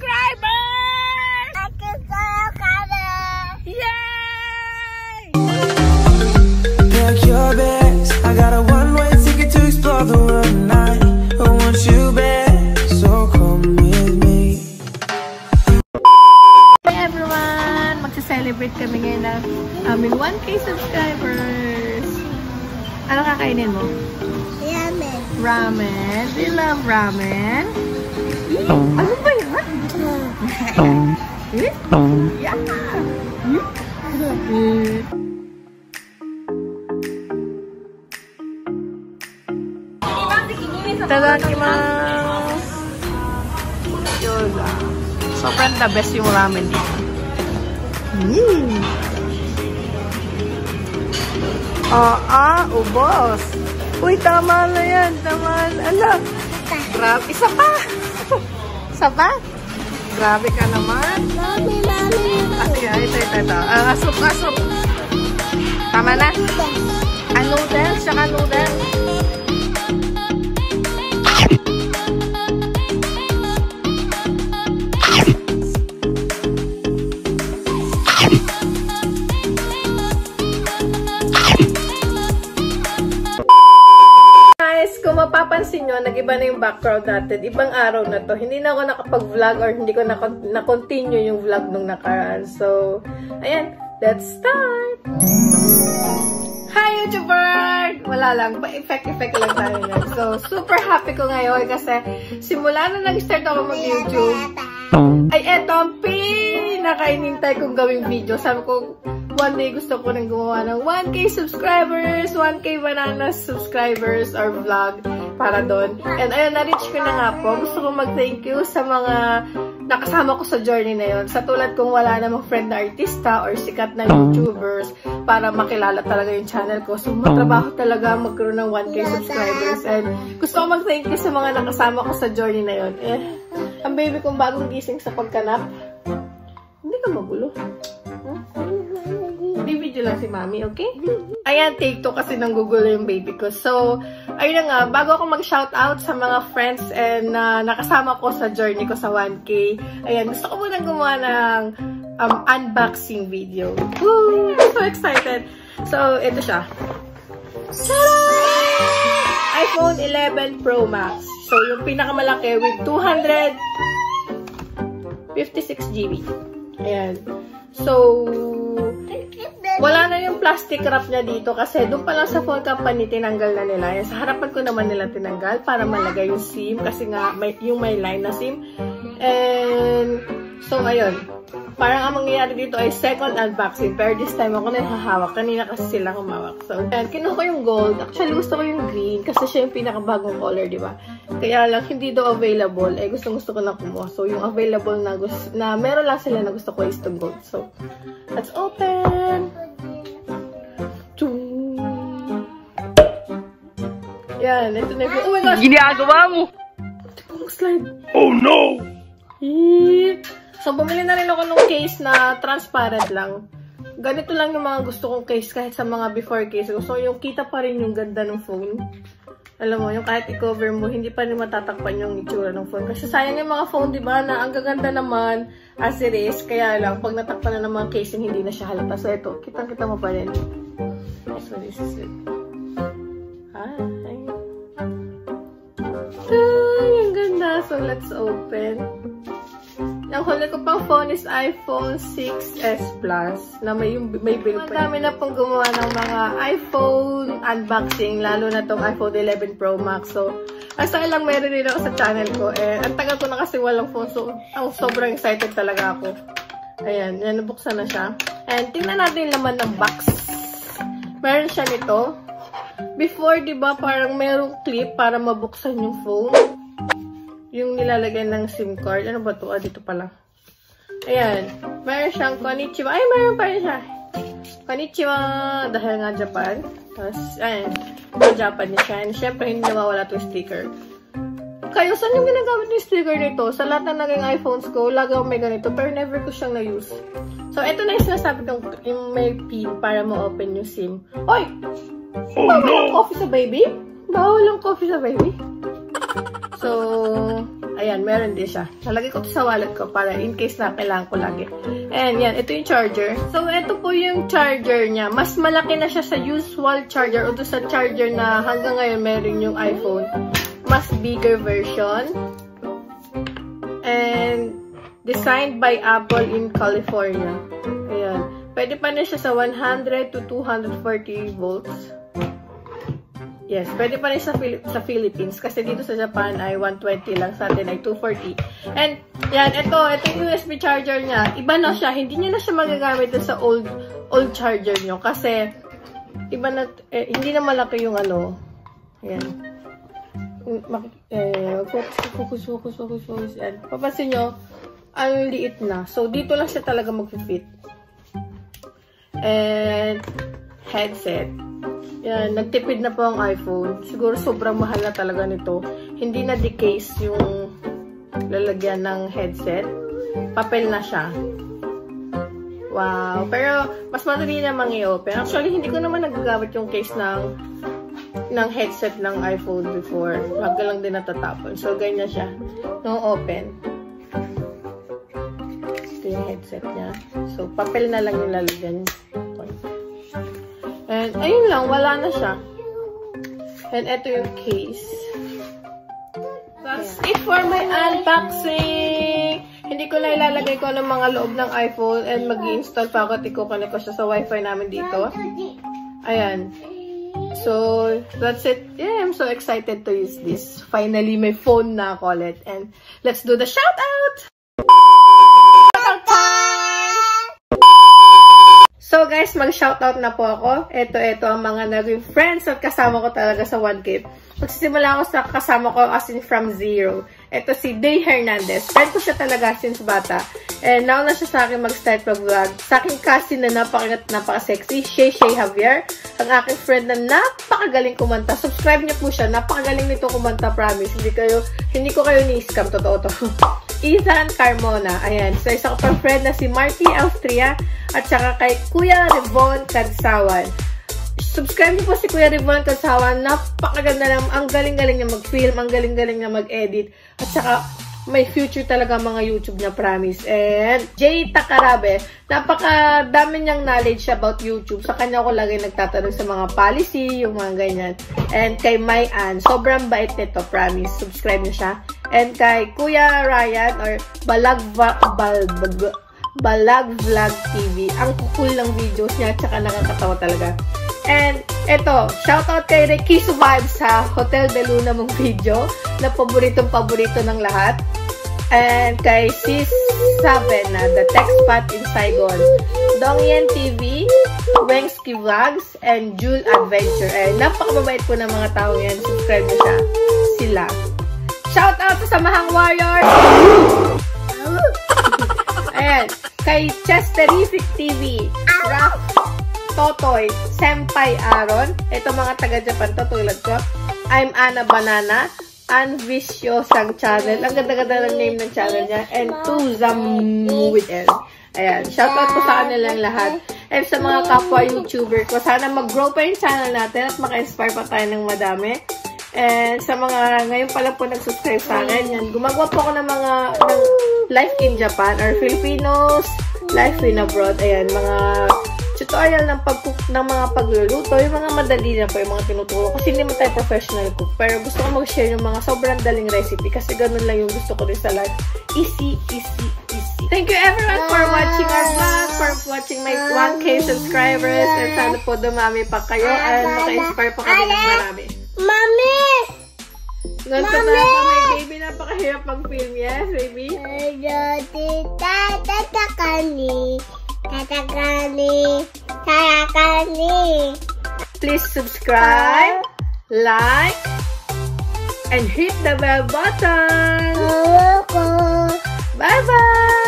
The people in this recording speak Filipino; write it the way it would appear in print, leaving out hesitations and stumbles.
subscribers! Yay! Pack your bags. I got a one-way ticket to explore the world tonight. I want you back, so come with me. Hey everyone! Magsa-celebrate kami ngayon ng aming 1K subscribers. Ano kakainin mo? Ramen. Ramen. Do you love ramen? Ano ba yan? Yeah! Itadakimasu! Yola. Sobrang the best yung ramen dito. Ubos! Uy, tama na yan. Tama na. Ala! Grabe. Isa pa! Isa pa? Grabe ka naman. Mami. Ito. Asok. Tama na? Noodles, saka noodles. Kung mapapansin nyo, nag-iba na yung background natin. Ibang araw na to. Hindi na ako nakapag-vlog or hindi ko na-continue yung vlog nung nakaraan. So, ayan. Let's start! Hi, YouTuber! Wala lang. Pa-effect lang tayo yan. So, super happy ko ngayon kasi simula na nag-start ako mag-YouTube. Ay, eto ang pinakainintay kong gawing video. Sabi ko, one day gusto ko rin gumawa ng 1K subscribers, 1K bananas subscribers or vlog para doon. And ayun, na-reach ko na nga po. Gusto ko mag-thank you sa mga nakasama ko sa journey na yun. Sa tulad kong wala namang friend na artista or sikat na YouTubers para makilala talaga yung channel ko. So, matrabaho talaga magkaroon ng 1K subscribers. And gusto ko mag-thank you sa mga nakasama ko sa journey na yun. Ang baby kong bagong gising sa pagkanap. Hindi ka magulo. Video lang si Mami, okay? Ayan, take 2 kasi nanggugulo yung baby ko. So, ayun na nga, bago ako mag-shoutout sa mga friends and nakasama ko sa journey ko sa 1K, ayan, gusto ko munang gumawa ng unboxing video. Woo! I'm so excited! So, ito siya. iPhone 11 Pro Max. So, yung pinakamalaki with 256 GB. Ayan. So, wala na yung plastic wrap niya dito kasi doon pa lang sa phone company tinanggal na nila. Yan, sa harapan ko naman nila tinanggal para malagay yung SIM kasi nga yung may line na SIM. And so ayun, parang ang mangyayari dito ay second unboxing pero this time ako na yung hahawak. Kanina kasi sila humawak. So ayan, kinuha ko yung gold. Actually gusto ko yung green kasi siya yung pinakabagong color, di ba? Kaya lang hindi daw available. Gusto ko na kumuha. So yung available na meron lang sila na gusto ko is itong gold. So let's open! Yan, ito na yung... Oh my gosh! Ginagawa mo! Slide. Oh no! So, bumili na rin ako ng case na transparent lang. Ganito lang yung mga gusto kong case kahit sa mga before case. So, yung kita pa rin yung ganda ng phone. Alam mo, yung kahit i-cover mo, hindi pa rin matatakpan yung itsura ng phone. Kasi sayang yung mga phone, di ba, na ang gaganda naman as it is. Kaya lang, pag natakpan na ng mga casing, hindi na siya halata. So, ito, kitang-kita mo pa rin. So, this is it. Ay, ang ganda. So, let's open. Ang huli ko pang phone is iPhone 6s Plus na may bill pa. Madami na pong gumawa ng mga iPhone unboxing, lalo na tong iPhone 11 Pro Max. So, asa lang meron din ako sa channel ko. Ang tagal ko na kasi walang phone. So, sobrang excited talaga ako. Ayan, yan, nabuksan na siya. And tingnan natin yung laman ng box. Meron siya nito. Before, di ba, parang merong clip para mabuksan yung phone. Yung nilalagay ng SIM card. Ano ba ito? Dito pala. Ayan. Meron siyang konnichiwa. Ay, meron pa rin siya. Konnichiwa. Dahil nga Japan. Tapos, ayan. Japan niya siya. And syempre, hindi nawawala itong sticker. Kayo, saan yung ginagamit yung sticker nito? Sa lahat na naging iPhones ko, lagi ako may ganito. Pero never ko siyang na-use. So, ito na yung sinasabi kong yung may pin para ma-open yung SIM. Oy! Bawal ang coffee sa baby? Bawal ang coffee sa baby? So, Ayan, meron din siya. Nalagay ko ito sa wallet ko para in case na kailangan ko lagi. And yan, ito yung charger. So, ito po yung charger niya. Mas malaki na siya sa usual charger o sa charger na hanggang ngayon meron yung iPhone. Mas bigger version. And designed by Apple in California. Ayan. Pwede pa na siya sa 100 to 240 volts. Yes, pwede pa rin sa Philippines. Kasi dito sa Japan ay 120 lang. Sa atin ay 240. And, yan, ito yung USB charger niya. Iba na siya. Hindi niya na siya magagamit sa old charger niyo. Kasi, iba na, hindi na malaki yung ano. Ayan. Focus. Yan. Papansin nyo, ang liit na. So, dito lang siya talaga mag-fit. And, headset. Yan, nagtipid na po ang iPhone. Siguro sobrang mahal na talaga nito. Hindi na decase yung lalagyan ng headset. Papel na siya. Wow. Pero, mas madali namang i-open. Actually, hindi ko naman nagagamit yung case ng headset ng iPhone before. Hanggang lang din natatapon. So, ganyan siya. No open. Ito yung headset niya. So, papel na lang yung lalagyan. And, ayun lang, wala na siya. And, ito yung case. That's it for my unboxing! Hindi ko na ilalagay ko ng mga loob ng iPhone and mag-i-install pa ako. Tikukunin ko siya sa wifi namin dito. Ayan. So, that's it. Yeah, I'm so excited to use this. Finally, may phone na ako ulit. And, let's do the shoutout! So guys, mag-shoutout na po ako. Ito ang mga naging friends at kasama ko talaga sa 1K. Magsisimula ako sa kasama ko as in from zero. Ito si Day Hernandez. Friend ko siya talaga since bata. And now na siya sa akin mag-start mag-vlog. Sa aking cousin na napaka-sexy, Shay Javier. Ang aking friend na napakagaling kumanta. Subscribe niyo po siya. Napakagaling nito kumanta, promise. Hindi ko kayo ni-scam. Totoo to. Ethan Carmona. Ayan. So, isa ko pang friend na si Marty Austria. At saka kay Kuya Rivon Kadsawan. Subscribe niyo po si Kuya Rivon Kadsawan. Napakaganda lang. Ang galing-galing niya mag-film. Ang galing-galing niya mag-edit. At saka, may future talaga mga YouTube niya, promise. And, Jay Takarabe. Napakadami niyang knowledge about YouTube. Sa kanya ko lagi nagtatanong sa mga policy, yung mga ganyan. And kay May Ann. Sobrang bait nito, promise. Subscribe niyo siya. And kay Kuya Ryan or Balag Vlog TV. Ang cool ng videos niya at saka nakakatawa talaga. And eto, shoutout kay Ricky Vibes sa Hotel de Luna mong video na paboritong-paborito ng lahat. And kay Sis Saben na The Tech Spot in Saigon. Dongyen TV, Wengski Vlogs, and Jule Adventure. And napakababait po ng mga tao yan. Subscribe na siya. Sila. Shoutout sa Samahang Warriors! Ayan. Kay Chesterific TV, Raf Totoy, Senpai Aaron. Ito mga taga-Japan to, tulad ko. I'm Ana Banana, Anviciosang channel. Ang ganda-ganda ng name ng channel niya. And Tuzam with L. Ayan. Shoutout po sa kanilang lahat. And sa mga kapwa YouTuber ko, sana mag-grow pa yung channel natin at maka-inspire pa tayo ng madami. And sa mga ngayon pala po nag-subscribe sa akin, yan, gumagawa po ako ng mga life in Japan or Filipinos, life in abroad. Ayan, mga tutorial ng pag-cook, ng mga pagluluto, yung mga madali na po, yung mga tinuturo. Kasi hindi mo tayo professional cook. Pero gusto ko mag-share yung mga sobrang daling recipe kasi ganun lang yung gusto ko rin sa life. Easy, easy, easy. Thank you everyone for watching our vlog, for watching my 1K subscribers. And sana po dumami pa kayo and maka-inspire pa kami ng marami. Mami! Ganito na pa may baby, napakahirap mag-film. Yes, baby? Please subscribe, like, and hit the bell button. Bye-bye!